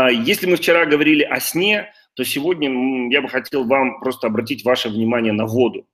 Если мы вчера говорили о сне, то сегодня я бы хотел вам просто обратить ваше внимание на воду.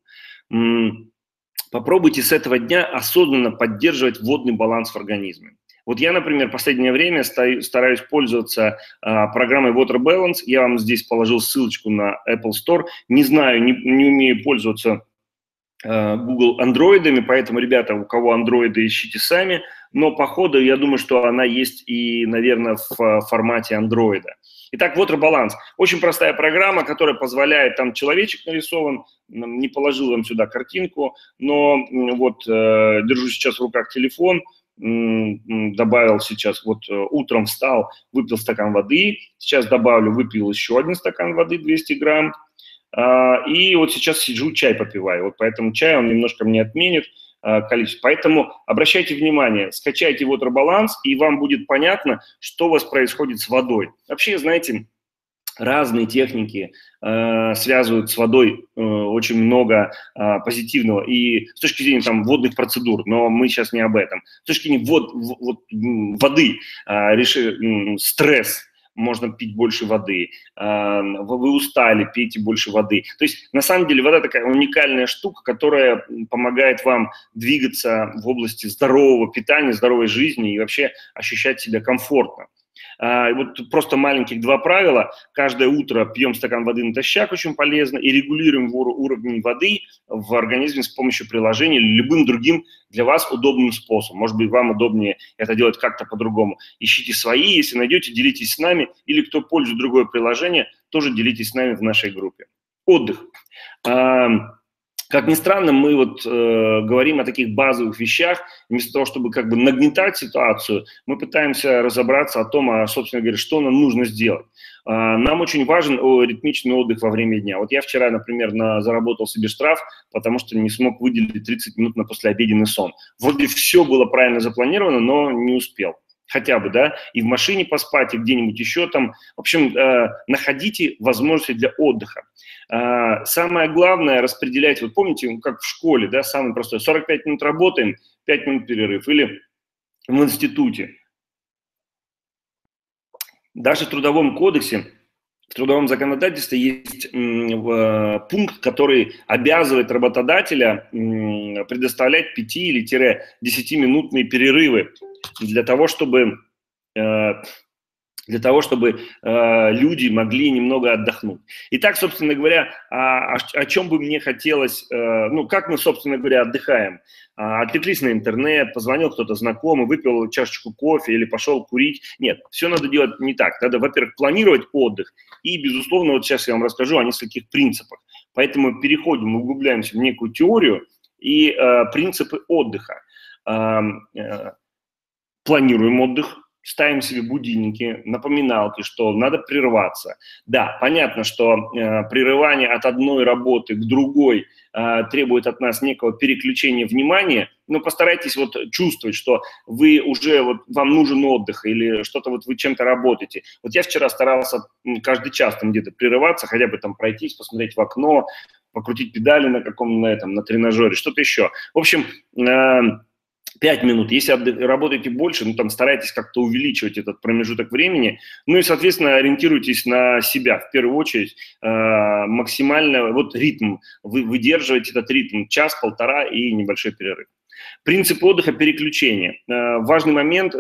Попробуйте с этого дня осознанно поддерживать водный баланс в организме. Вот я, например, в последнее время стараюсь пользоваться программой Water Balance. Я вам здесь положил ссылочку на Apple Store. Не знаю, не умею пользоваться Google андроидами, поэтому, ребята, у кого андроиды, ищите сами. Но по ходу, я думаю, что она есть и, наверное, в формате андроида. Итак, Water Balance. Очень простая программа, которая позволяет, там человечек нарисован, не положил вам сюда картинку, но вот держу сейчас в руках телефон, добавил сейчас, вот утром встал, выпил стакан воды, сейчас добавлю, выпил еще один стакан воды, 200 грамм, и вот сейчас сижу, чай попиваю, вот поэтому чай он немножко мне отменит количество. Поэтому обращайте внимание, скачайте Water Balance, и вам будет понятно, что у вас происходит с водой. Вообще, знаете, разные техники связывают с водой очень много позитивного. И с точки зрения там, водных процедур, но мы сейчас не об этом. С точки зрения воды, стресс, можно пить больше воды, вы устали, пейте больше воды. То есть, на самом деле, вода такая уникальная штука, которая помогает вам двигаться в области здорового питания, здоровой жизни и вообще ощущать себя комфортно. Вот просто маленьких два правила. Каждое утро пьем стакан воды натощак, очень полезно, и регулируем уровень воды в организме с помощью приложения или любым другим для вас удобным способом. Может быть, вам удобнее это делать как-то по-другому. Ищите свои, если найдете, делитесь с нами, или кто пользует другое приложение, тоже делитесь с нами в нашей группе. Отдых. Как ни странно, мы вот говорим о таких базовых вещах, вместо того, чтобы как бы нагнетать ситуацию, мы пытаемся разобраться о том, собственно говоря, что нам нужно сделать. Нам очень важен ритмичный отдых во время дня. Вот я вчера, например, заработал себе штраф, потому что не смог выделить 30 минут на послеобеденный сон. Вроде все было правильно запланировано, но не успел. Хотя бы, да, и в машине поспать, и где-нибудь еще там. В общем, находите возможности для отдыха. Самое главное распределять, вот помните, как в школе, да, самое простое, 45 минут работаем, 5 минут перерыв, или в институте. Даже в Трудовом кодексе, в трудовом законодательстве есть пункт, который обязывает работодателя предоставлять 5 или 10-минутные перерывы для того, чтобы люди могли немного отдохнуть. Итак, собственно говоря, о чем бы мне хотелось, как мы, собственно говоря, отдыхаем. Отвлеклись на интернет, позвонил кто-то знакомый, выпил чашечку кофе или пошел курить. Нет, все надо делать не так. Надо, во-первых, планировать отдых. И, безусловно, вот сейчас я вам расскажу о нескольких принципах. Поэтому переходим, углубляемся в некую теорию и принципы отдыха. Планируем отдых. Ставим себе будильники, напоминалки, что надо прерваться. Да, понятно, что прерывание от одной работы к другой требует от нас некого переключения внимания, но постарайтесь вот чувствовать, что вы уже, вот вам нужен отдых или что-то вот вы чем-то работаете. Вот я вчера старался каждый час там где-то прерываться, хотя бы там пройтись, посмотреть в окно, покрутить педали на тренажере, что-то еще. В общем, 5 минут. Если работаете больше, там старайтесь как-то увеличивать этот промежуток времени. Ну и, соответственно, ориентируйтесь на себя. В первую очередь, максимально, вот ритм. Вы выдерживаете этот ритм час-полтора и небольшой перерыв. Принцип отдыха – переключения. Важный момент,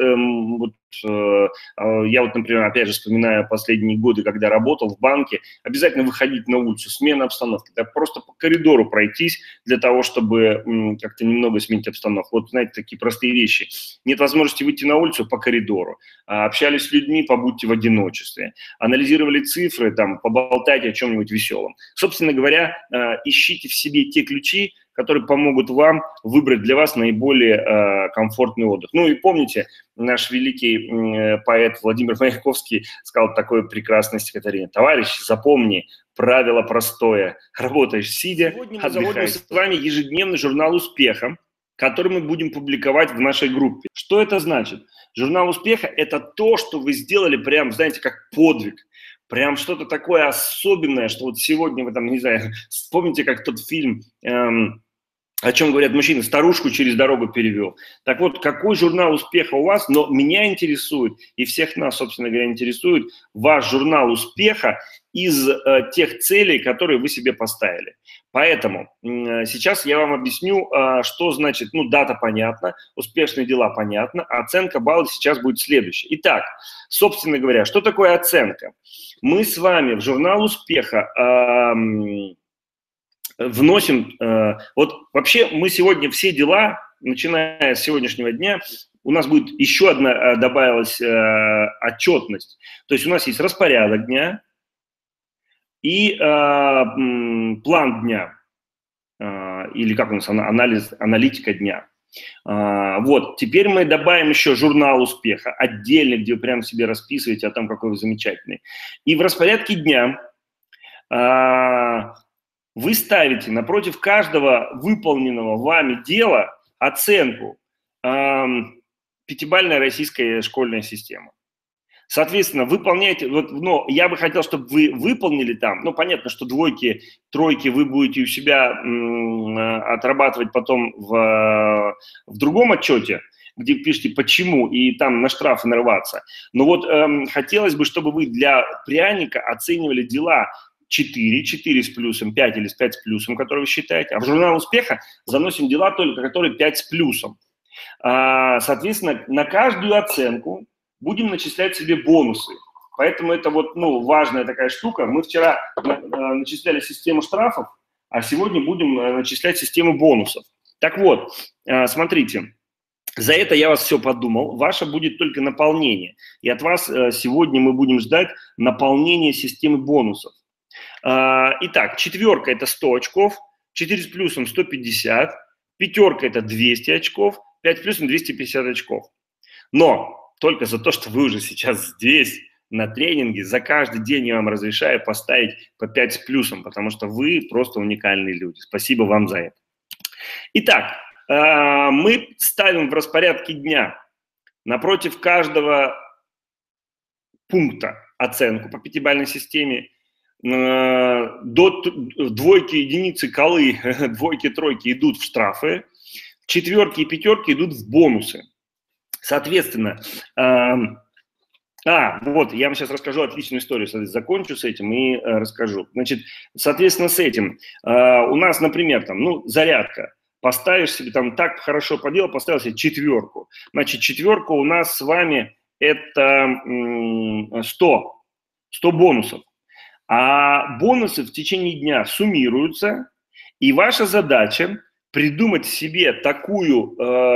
я вот, например, опять же вспоминаю последние годы, когда работал в банке, обязательно выходить на улицу, смена обстановки, да, просто по коридору пройтись для того, чтобы как-то немного сменить обстановку. Вот, знаете, такие простые вещи. Нет возможности выйти на улицу – по коридору. Общались с людьми – побудьте в одиночестве. Анализировали цифры, там, поболтайте о чем-нибудь веселом. Собственно говоря, ищите в себе те ключи, которые помогут вам выбрать для вас наиболее комфортный отдых. Ну и помните, наш великий поэт Владимир Маяковский сказал такое прекрасное стихотворение. Товарищ, запомни, правило простое. Работаешь сидя, отдыхаешь. С вами ежедневный журнал успеха, который мы будем публиковать в нашей группе. Что это значит? Журнал успеха – это то, что вы сделали прям, знаете, как подвиг. Прям что-то такое особенное, что вот сегодня вы там, не знаю, вспомните, как тот фильм о чем говорят мужчины, старушку через дорогу перевел. Так вот, какой журнал успеха у вас? Но меня интересует, и всех нас, собственно говоря, интересует ваш журнал успеха из тех целей, которые вы себе поставили. Поэтому сейчас я вам объясню, что значит, ну, дата понятна, успешные дела понятно, оценка баллов сейчас будет следующая. Итак, собственно говоря, что такое оценка? Мы с вами в журнал успеха вносим, вот вообще мы сегодня все дела, начиная с сегодняшнего дня, у нас будет еще одна добавилась отчетность. То есть у нас есть распорядок дня и план дня, или как у нас, аналитика дня. Вот, теперь мы добавим еще журнал успеха, отдельно, где вы прямо себе расписываете о том, какой вы замечательный. И в распорядке дня вы ставите напротив каждого выполненного вами дела оценку пятибалльная российская школьная система. Соответственно, выполняете, вот, но я бы хотел, чтобы вы выполнили там, ну, понятно, что двойки, тройки вы будете у себя отрабатывать потом в другом отчете, где пишете почему, и там на штрафы нарываться. Но вот хотелось бы, чтобы вы для пряника оценивали дела 4 с плюсом, 5 или 5 с плюсом, которые вы считаете, а в журнал успеха заносим дела только, которые 5 с плюсом. Соответственно, на каждую оценку будем начислять себе бонусы. Поэтому это вот, ну, важная такая штука. Мы вчера начисляли систему штрафов, а сегодня будем начислять систему бонусов. Так вот, смотрите, за это я вас все подумал. Ваше будет только наполнение. И от вас сегодня мы будем ждать наполнения системы бонусов. Итак, четверка – это 100 очков, 4 с плюсом – 150, пятерка – это 200 очков, 5 с плюсом – 250 очков. Но только за то, что вы уже сейчас здесь, на тренинге, за каждый день я вам разрешаю поставить по 5 с плюсом, потому что вы просто уникальные люди. Спасибо вам за это. Итак, мы ставим в распорядке дня напротив каждого пункта оценку по пятибалльной системе. До двойки, единицы, колы, двойки, тройки идут в штрафы, четверки и пятерки идут в бонусы. Соответственно, вот, я вам сейчас расскажу отличную историю, закончу с этим и расскажу. Значит, соответственно, с этим у нас, например, там, ну, зарядка. Поставишь себе там так хорошо поделал, поставил себе четверку. Значит, четверка у нас с вами это 100 бонусов. А бонусы в течение дня суммируются, и ваша задача придумать себе такое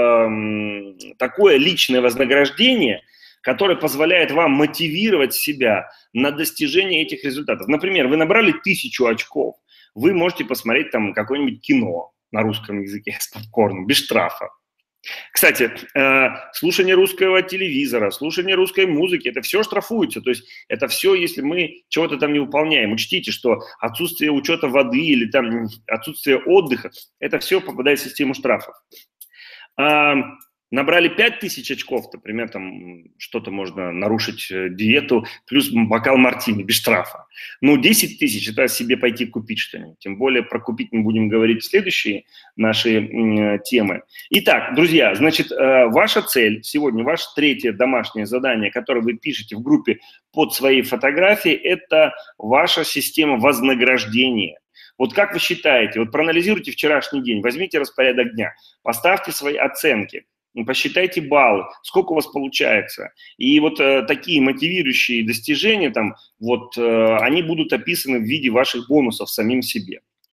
личное вознаграждение, которое позволяет вам мотивировать себя на достижение этих результатов. Например, вы набрали 1000 очков, вы можете посмотреть там какое-нибудь кино на русском языке с попкорном, без штрафа. Кстати, слушание русского телевизора, слушание русской музыки, это все штрафуется. То есть это все, если мы чего-то там не выполняем. Учтите, что отсутствие учета воды или там отсутствие отдыха, это все попадает в систему штрафов. Набрали 5000 очков, например, там что-то можно нарушить диету, плюс бокал мартини без штрафа. Ну, 10 000 – это себе пойти купить что-нибудь. Тем более про купить мы будем говорить в следующие наши темы. Итак, друзья, значит, ваша цель сегодня, ваше третье домашнее задание, которое вы пишете в группе под своей фотографией, это ваша система вознаграждения. Вот как вы считаете, вот проанализируйте вчерашний день, возьмите распорядок дня, поставьте свои оценки, посчитайте баллы, сколько у вас получается. И вот такие мотивирующие достижения, там, вот, они будут описаны в виде ваших бонусов самим себе.